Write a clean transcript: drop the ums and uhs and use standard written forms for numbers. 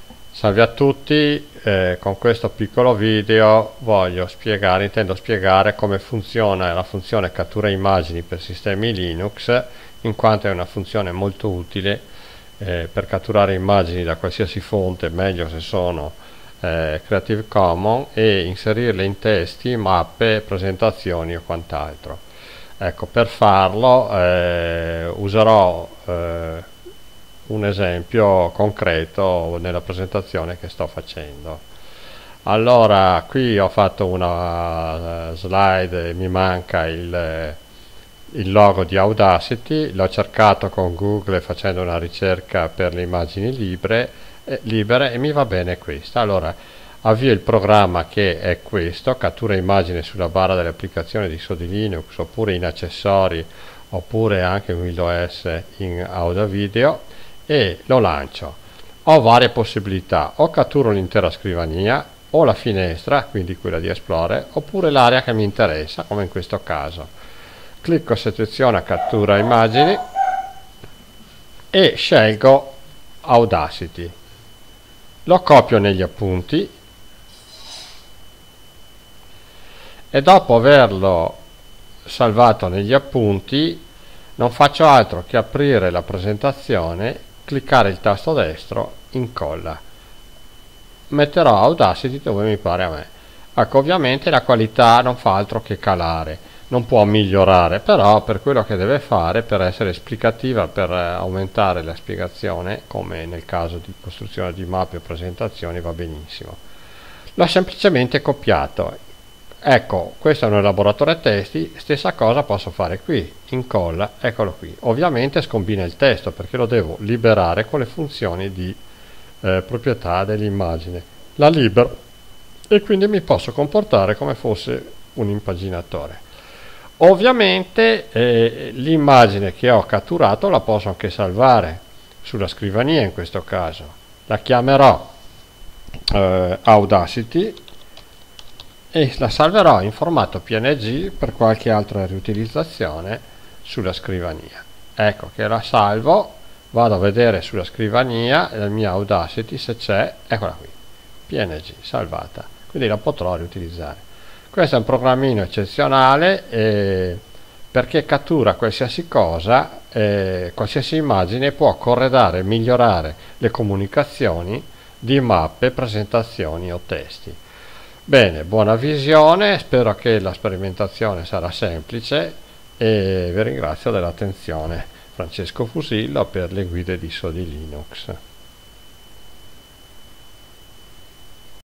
Salve a tutti, con questo piccolo video intendo spiegare come funziona la funzione cattura immagini per sistemi Linux, in quanto è una funzione molto utile per catturare immagini da qualsiasi fonte, meglio se sono Creative Commons, e inserirle in testi, mappe, presentazioni o quant'altro. Ecco, per farlo userò un esempio concreto nella presentazione che sto facendo. Allora, qui ho fatto una slide, mi manca il logo di Audacity, l'ho cercato con Google facendo una ricerca per le immagini libere e mi va bene questa. Allora, avvio il programma che è questo, cattura immagine sulla barra delle applicazioni di SODI Linux oppure in accessori oppure anche in Windows in Audio Video, e lo lancio. Ho varie possibilità: o catturo l'intera scrivania, o la finestra, quindi quella di Explorer, oppure l'area che mi interessa, come in questo caso. Clicco seleziona cattura immagini e scelgo Audacity. Lo copio negli appunti e dopo averlo salvato negli appunti non faccio altro che aprire la presentazione, cliccare il tasto destro, incolla. Metterò Audacity dove mi pare a me. Ecco, ovviamente la qualità non fa altro che calare, non può migliorare, però per quello che deve fare, per essere esplicativa, per aumentare la spiegazione, come nel caso di costruzione di mappe o presentazioni, va benissimo. L'ho semplicemente copiato. Ecco, questo è un elaboratore testi, stessa cosa posso fare qui, incolla, eccolo qui. Ovviamente scombina il testo perché lo devo liberare con le funzioni di proprietà dell'immagine. La libero e quindi mi posso comportare come fosse un impaginatore. Ovviamente l'immagine che ho catturato la posso anche salvare sulla scrivania, in questo caso. La chiamerò Audacity e la salverò in formato PNG per qualche altra riutilizzazione sulla scrivania. Ecco che la salvo, vado a vedere sulla scrivania la mia Audacity se c'è, eccola qui, PNG salvata, quindi la potrò riutilizzare. Questo è un programmino eccezionale perché cattura qualsiasi cosa, qualsiasi immagine, può corredare e migliorare le comunicazioni di mappe, presentazioni o testi. Bene, buona visione, spero che la sperimentazione sarà semplice e vi ringrazio dell'attenzione. Francesco Fusillo per le guide di SODI Linux.